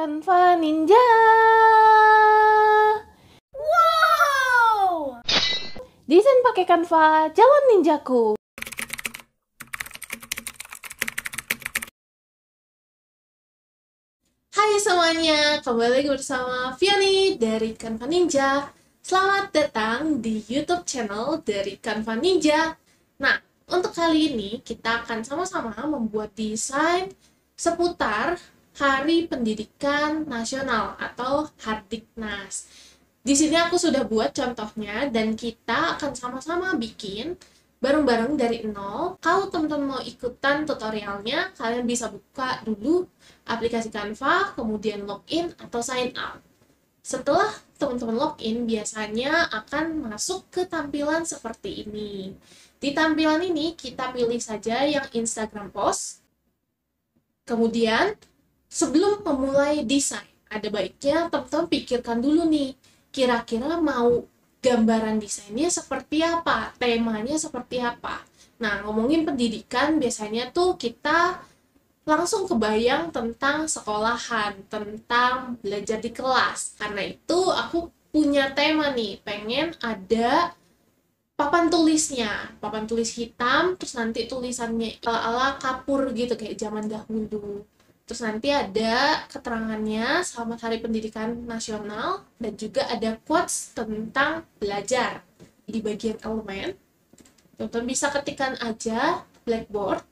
Canva Ninja. Wow! Desain pakai Canva, jalan ninjaku. Hai semuanya, kembali lagi bersama Viani dari Canva Ninja. Selamat datang di YouTube channel dari Canva Ninja. Nah, untuk kali ini kita akan sama-sama membuat desain seputar Hari Pendidikan Nasional atau Hardiknas. Di sini aku sudah buat contohnya dan kita akan sama-sama bikin bareng-bareng dari nol. Kalau teman-teman mau ikutan tutorialnya, kalian bisa buka dulu aplikasi Canva, kemudian login atau sign up. Setelah teman-teman login, biasanya akan masuk ke tampilan seperti ini. Di tampilan ini, kita pilih saja yang Instagram post. Kemudian, sebelum memulai desain, ada baiknya teman-teman pikirkan dulu nih, kira-kira mau gambaran desainnya seperti apa, temanya seperti apa. Nah, ngomongin pendidikan, biasanya tuh kita langsung kebayang tentang sekolahan, tentang belajar di kelas. Karena itu aku punya tema nih, pengen ada papan tulisnya, papan tulis hitam, terus nanti tulisannya ala kapur gitu, kayak zaman dahulu. Terus nanti ada keterangannya Selamat Hari Pendidikan Nasional, dan juga ada quotes tentang belajar. Di bagian elemen, teman-teman bisa ketikkan aja Blackboard,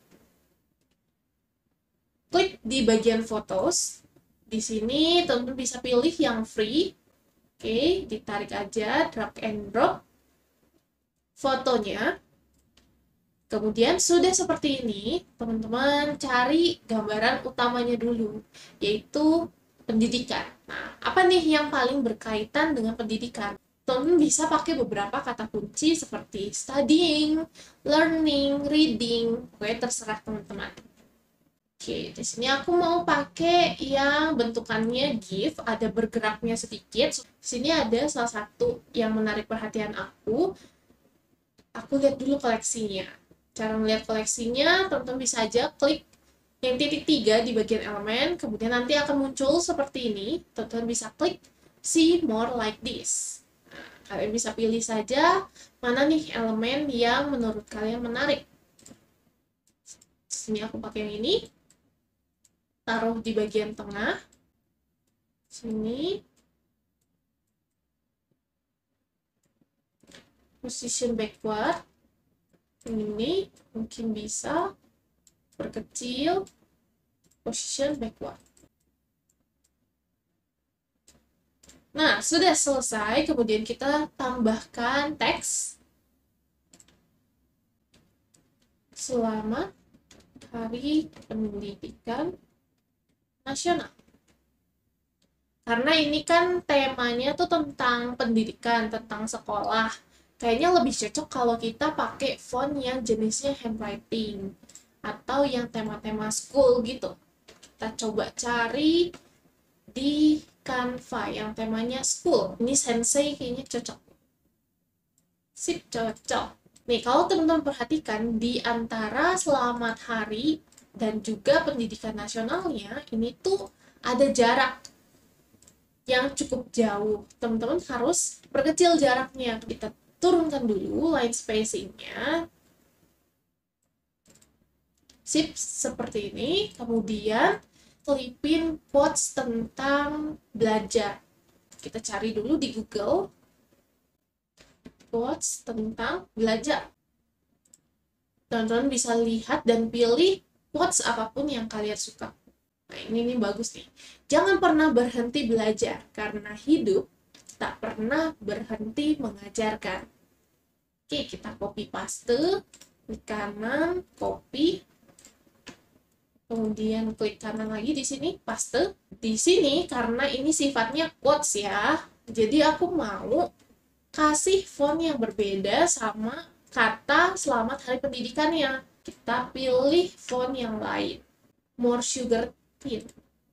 klik di bagian photos. Di sini teman-teman bisa pilih yang free. Oke, ditarik aja, drag and drop fotonya. Kemudian sudah seperti ini, teman-teman cari gambaran utamanya dulu, yaitu pendidikan. Nah, apa nih yang paling berkaitan dengan pendidikan? Teman-teman bisa pakai beberapa kata kunci seperti studying, learning, reading, pokoknya terserah teman-teman. Oke, di sini aku mau pakai yang bentukannya GIF, ada bergeraknya sedikit. Di sini ada salah satu yang menarik perhatian aku. Aku lihat dulu koleksinya. Cara melihat koleksinya, teman-teman bisa aja klik yang titik 3 di bagian elemen, kemudian nanti akan muncul seperti ini. Teman-teman bisa klik see more like this. Nah, kalian bisa pilih saja mana nih elemen yang menurut kalian menarik. Di sini aku pakai yang ini. Taruh di bagian tengah. Sini. Position backward. Ini mungkin bisa perkecil, position backward. Nah, sudah selesai. Kemudian kita tambahkan teks. Selamat Hari Pendidikan Nasional. Karena ini kan temanya tuh tentang pendidikan, tentang sekolah. Kayaknya lebih cocok kalau kita pakai font yang jenisnya handwriting atau yang tema-tema school gitu. Kita coba cari di Canva yang temanya school. Ini Sensei kayaknya cocok. Sip, cocok. Nih, kalau teman-teman perhatikan di antara Selamat Hari dan juga Pendidikan Nasionalnya, ini tuh ada jarak yang cukup jauh. Teman-teman harus perkecil jaraknya. Kita turunkan dulu line spacing-nya. Sip, seperti ini. Kemudian selipin quotes tentang belajar. Kita cari dulu di Google. Quotes tentang belajar. Teman-teman bisa lihat dan pilih quotes apapun yang kalian suka. Nah, ini bagus nih. Jangan pernah berhenti belajar, karena hidup tak pernah berhenti mengajarkan. Oke, kita copy paste, klik kanan, copy, kemudian klik kanan lagi di sini, paste. Di sini karena ini sifatnya quotes ya, jadi aku mau kasih font yang berbeda sama kata Selamat Hari Pendidikannya. Kita pilih font yang lain, More Sugar Tint.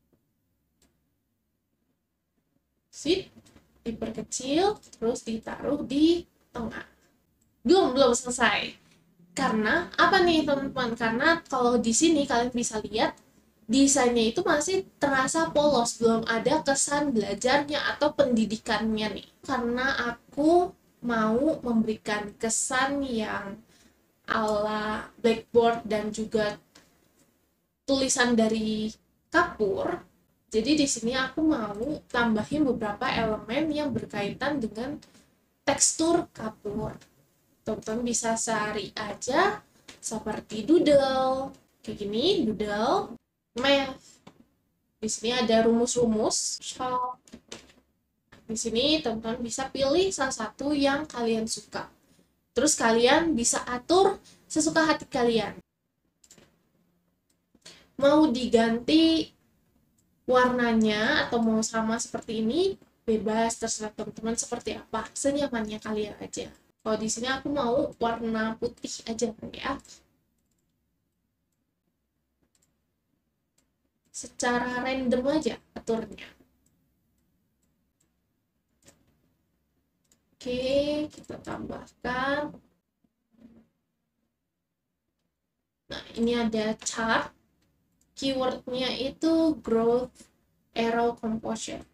Sip, diperkecil, terus ditaruh di tengah. Belum selesai. Karena apa nih teman-teman? Karena kalau di sini kalian bisa lihat desainnya itu masih terasa polos, belum ada kesan belajarnya atau pendidikannya nih. Karena aku mau memberikan kesan yang ala blackboard dan juga tulisan dari kapur. Jadi di sini aku mau tambahin beberapa elemen yang berkaitan dengan tekstur kapur. Teman-teman bisa cari aja seperti doodle, kayak gini, doodle, math. Di sini ada rumus-rumus, chalk. Di sini teman-teman bisa pilih salah satu yang kalian suka. Terus kalian bisa atur sesuka hati kalian. Mau diganti warnanya atau mau sama seperti ini, bebas, terserah teman-teman seperti apa, senyamannya kalian aja. Kalau di sini aku mau warna putih aja ya. Secara random aja aturnya. Oke, kita tambahkan. Nah, ini ada chart. Keywordnya itu growth arrow composition.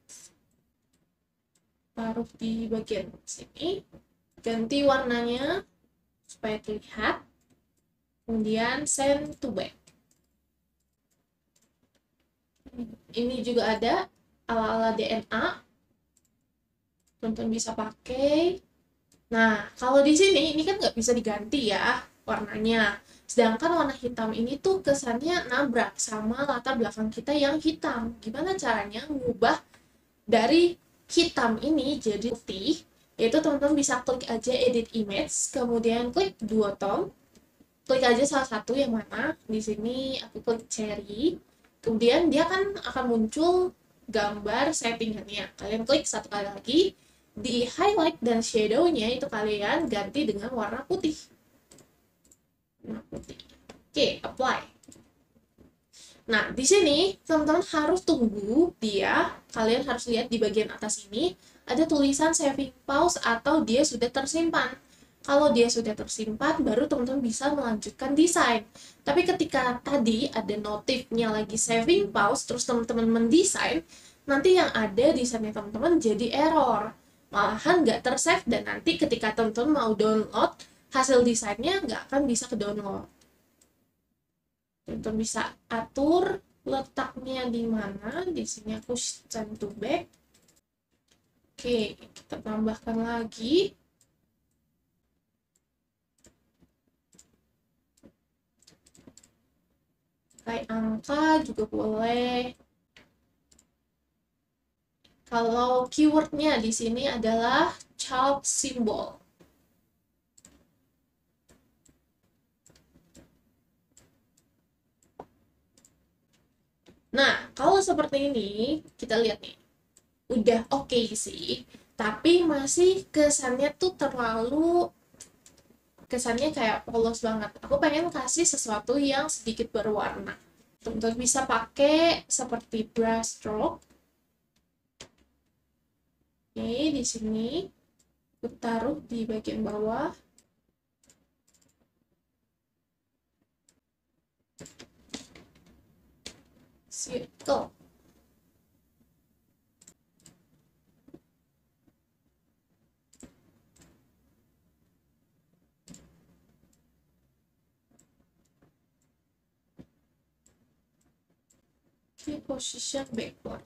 Taruh di bagian sini. Ganti warnanya supaya terlihat. Kemudian send to back. Ini juga ada ala-ala DNA. Teman-teman bisa pakai. Nah, kalau di sini ini kan nggak bisa diganti ya warnanya. Sedangkan warna hitam ini tuh kesannya nabrak sama latar belakang kita yang hitam. Gimana caranya ngubah dari hitam ini jadi putih? Yaitu teman-teman bisa klik aja edit image, kemudian klik duotone. Klik aja salah satu yang mana. Di sini aku klik cherry. Kemudian dia kan akan muncul gambar settingannya. Kalian klik satu kali lagi. Di highlight dan shadow-nya itu kalian ganti dengan warna putih. Warna putih. Oke, apply. Nah, di sini teman-teman harus tunggu dia. Kalian harus lihat di bagian atas ini ada tulisan saving pause atau dia sudah tersimpan. Kalau dia sudah tersimpan, baru teman-teman bisa melanjutkan desain. Tapi ketika tadi ada notifnya lagi saving pause, terus teman-teman mendesain, nanti yang ada desainnya teman-teman jadi error. Malahan nggak tersave, dan nanti ketika teman-teman mau download, hasil desainnya nggak akan bisa ke-download. Teman-teman bisa atur letaknya di mana. Di sini aku send to back. Oke, kita tambahkan lagi. Kayak angka juga boleh. Kalau keywordnya di sini adalah child symbol. Nah, kalau seperti ini, kita lihat nih. Udah oke sih, tapi masih kesannya tuh kesannya kayak polos banget. Aku pengen kasih sesuatu yang sedikit berwarna. Teman-teman bisa pakai seperti brush stroke. Oke, di sini aku taruh di bagian bawah. Circle. Position backward.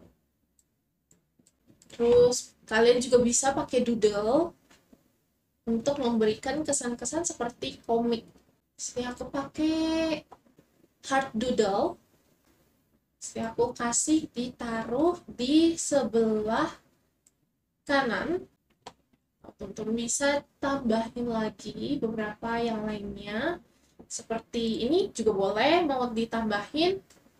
Terus kalian juga bisa pakai doodle untuk memberikan kesan-kesan seperti komik. Sini aku pakai heart doodle. Sini aku kasih ditaruh di sebelah kanan. Teman-teman bisa tambahin lagi beberapa yang lainnya. Seperti ini juga boleh mau ditambahin.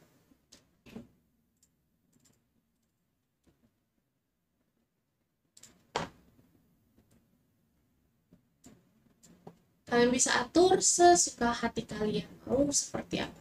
Kalian bisa atur sesuka hati kalian. Mau seperti apa?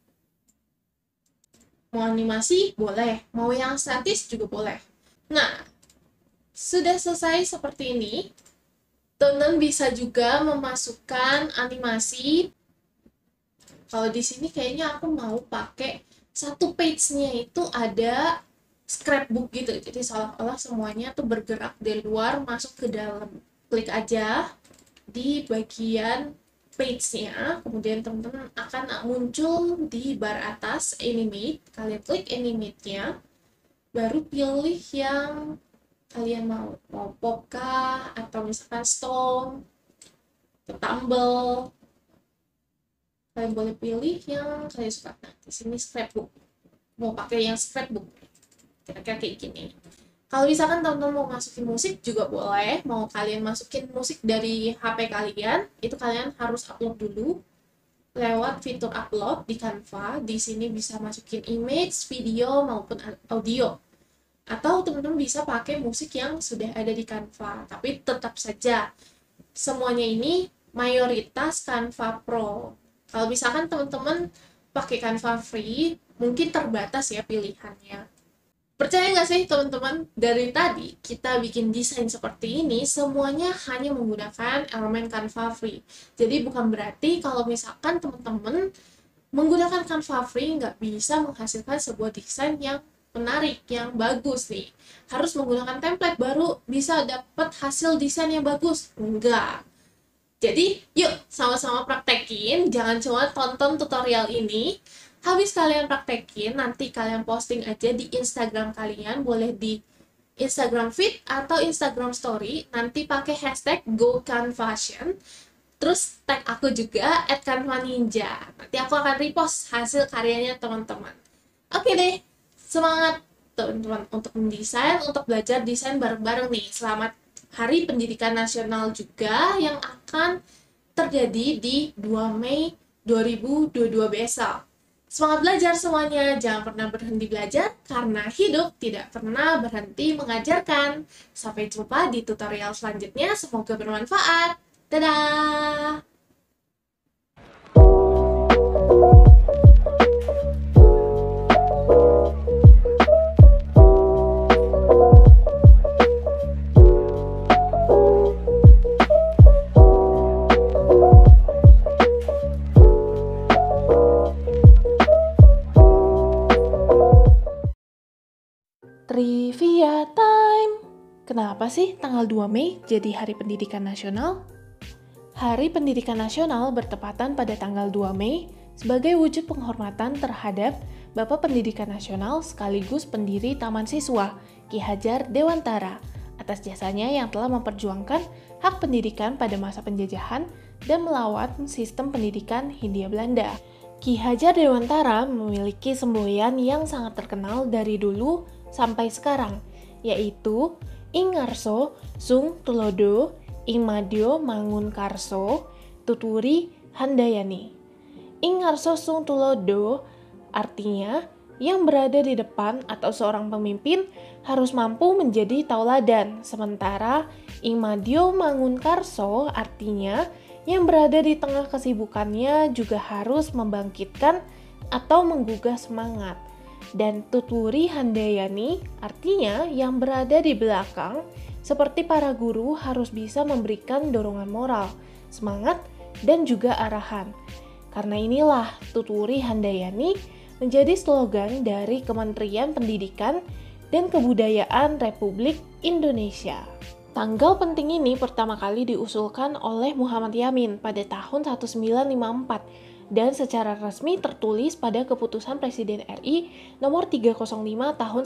Mau animasi? Boleh. Mau yang statis juga boleh. Nah, sudah selesai seperti ini. Teman-teman bisa juga memasukkan animasi. Kalau di sini kayaknya aku mau pakai satu page-nya itu ada scrapbook gitu, jadi seolah-olah semuanya tuh bergerak dari luar masuk ke dalam. Klik aja di bagian page-nya, kemudian teman-teman akan muncul di bar atas animate. Kalian klik animate-nya, baru pilih yang kalian mau pop kah, atau misalkan stone atau tumble. Kalian boleh pilih yang kalian suka. Nah, di sini scrapbook, mau pakai yang scrapbook kira-kira kayak gini. Kalau misalkan teman-teman mau masukin musik juga boleh, mau kalian masukin musik dari HP kalian, itu kalian harus upload dulu lewat fitur upload di Canva. Di sini bisa masukin image, video maupun audio. Atau teman-teman bisa pakai musik yang sudah ada di Canva, tapi tetap saja semuanya ini mayoritas Canva Pro. Kalau misalkan teman-teman pakai Canva free, mungkin terbatas ya pilihannya. Percaya nggak sih teman-teman, dari tadi kita bikin desain seperti ini, semuanya hanya menggunakan elemen Canva free. Jadi bukan berarti kalau misalkan teman-teman menggunakan Canva free nggak bisa menghasilkan sebuah desain yang menarik, yang bagus nih. Harus menggunakan template baru bisa dapat hasil desain yang bagus. Enggak. Jadi, yuk sama-sama praktekin, jangan cuma tonton tutorial ini. Habis kalian praktekin, nanti kalian posting aja di Instagram kalian, boleh di Instagram feed atau Instagram story, nanti pakai hashtag GoCanVashion, terus tag aku juga @canvaninja. Nanti aku akan repost hasil karyanya teman-teman. Oke deh, semangat teman-teman untuk mendesain, untuk belajar desain bareng-bareng nih. Selamat Hari Pendidikan Nasional juga yang akan terjadi di 2 Mei 2022 besok. Semangat belajar semuanya, jangan pernah berhenti belajar karena hidup tidak pernah berhenti mengajarkan. Sampai jumpa di tutorial selanjutnya, semoga bermanfaat. Dadah! Trivia time. Kenapa sih tanggal 2 Mei jadi Hari Pendidikan Nasional? Hari Pendidikan Nasional bertepatan pada tanggal 2 Mei sebagai wujud penghormatan terhadap Bapak Pendidikan Nasional sekaligus pendiri Taman Siswa, Ki Hajar Dewantara, atas jasanya yang telah memperjuangkan hak pendidikan pada masa penjajahan dan melawan sistem pendidikan Hindia Belanda. Ki Hajar Dewantara memiliki semboyan yang sangat terkenal dari dulu sampai sekarang, yaitu Ing Ngarso Sung Tulodo, Ing Madyo Mangun Karso, Tuturi Handayani. Ing Ngarso Sung Tulodo artinya yang berada di depan atau seorang pemimpin harus mampu menjadi tauladan, sementara Ing Madyo Mangun Karso artinya yang berada di tengah kesibukannya juga harus membangkitkan atau menggugah semangat. Dan Tuturi Handayani artinya yang berada di belakang, seperti para guru harus bisa memberikan dorongan moral, semangat, dan juga arahan. Karena inilah Tuturi Handayani menjadi slogan dari Kementerian Pendidikan dan Kebudayaan Republik Indonesia. Tanggal penting ini pertama kali diusulkan oleh Muhammad Yamin pada tahun 1954 dan secara resmi tertulis pada Keputusan Presiden RI nomor 305 tahun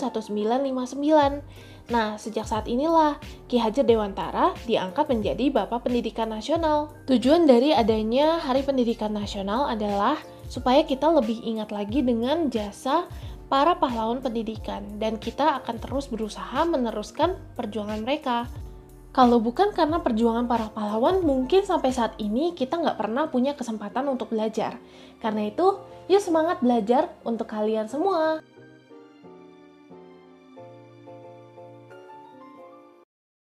1959. Nah, sejak saat inilah Ki Hajar Dewantara diangkat menjadi Bapak Pendidikan Nasional. Tujuan dari adanya Hari Pendidikan Nasional adalah supaya kita lebih ingat lagi dengan jasa para pahlawan pendidikan dan kita akan terus berusaha meneruskan perjuangan mereka. Kalau bukan karena perjuangan para pahlawan, mungkin sampai saat ini kita nggak pernah punya kesempatan untuk belajar. Karena itu, yuk semangat belajar untuk kalian semua!